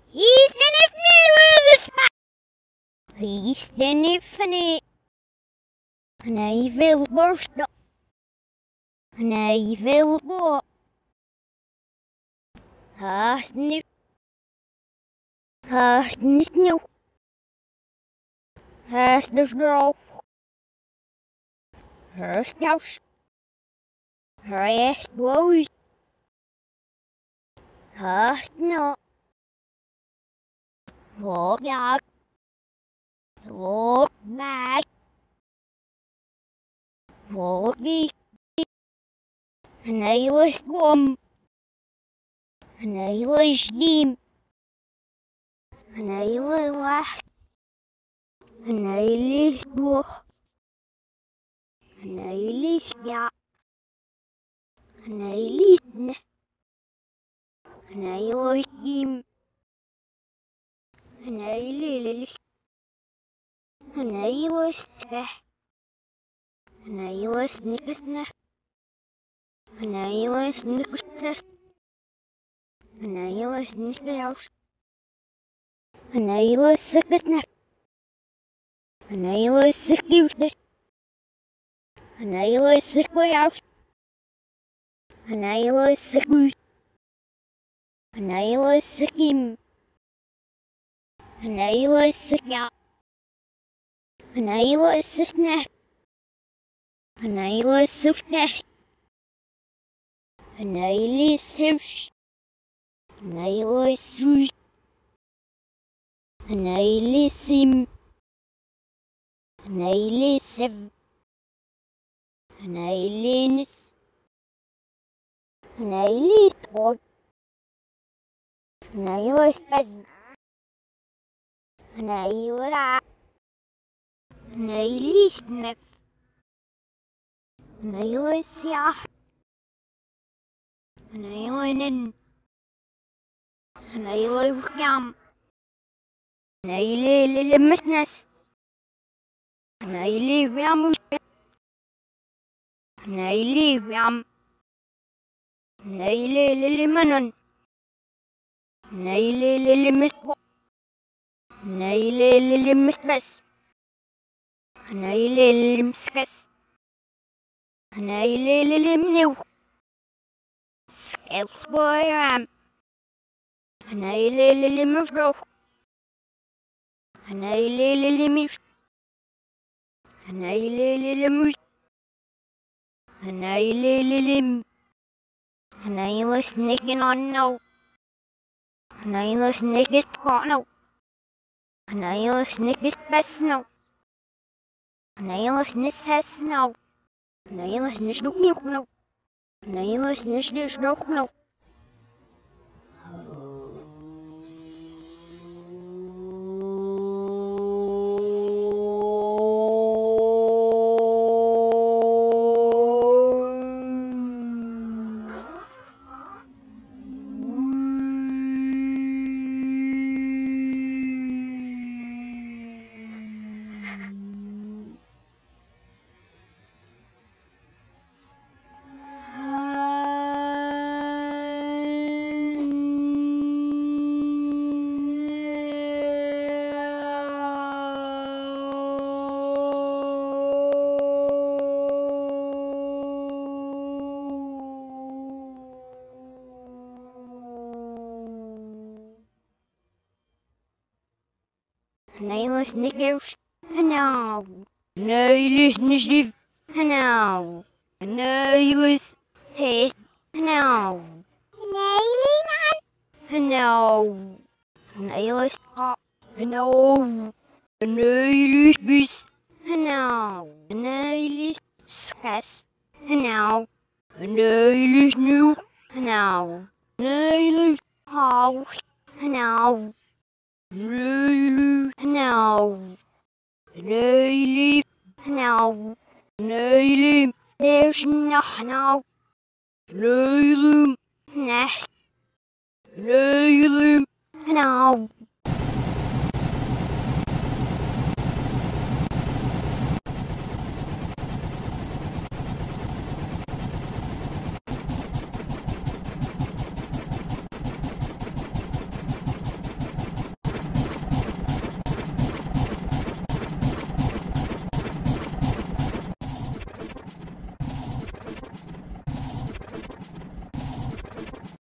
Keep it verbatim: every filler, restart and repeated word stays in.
He's the Ferris. He's the Ferris. And I will burst up. And I will go. Haast nu. Haast niet nu. Haast dus droog. Haast juist. Haast boos. Haast nou. Look out. Look back. Look back. And I was warm. And I was dim. And I was laugh. And I lived walk. And I lived ja. And I lived. And I was dim. And I lived. And I was trash. And I was niks. And I was niks. And I was niks. And I was sick. And I was sick. And I was sick. And I was sick. And I was sick. And I was sick. And I was sick. And I was sick. And I was sick. And I was sick. And I listen. And I listen. And I listen. And I listen. And I was best. And I was. And I listen. And I was yeah. And I went in. And I was young. And I live in business. And I live in And I live in And I live in Manon. And I live in Miss And I live in Miss Bess. And I live in Skess. And I live in New Skess boy am. And I live in Miss And I live in Miss And I live in Miss And I live in And I was sneaking on no. And I was sneaking on no. And I was sneaking best no. And I was sneaking no. And I was sneaking no. And I was sneaking no. And I was Nickers. And now. And I was Nickers. And now. And I was Hayes. And now. And I was And now. And I was Top. And now. And I was Beast. And now. And I was Skess. And now. And I was New. And now. And I was House. And now. Now, really, now, really, there's nothing now, really, nest, really, now.